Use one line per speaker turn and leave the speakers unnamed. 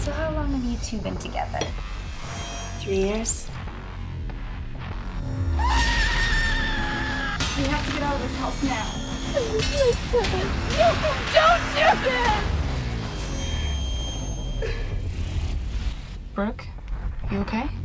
So how long have you two been together?
3 years.
We have to get out of this house now.
Brooke, you okay?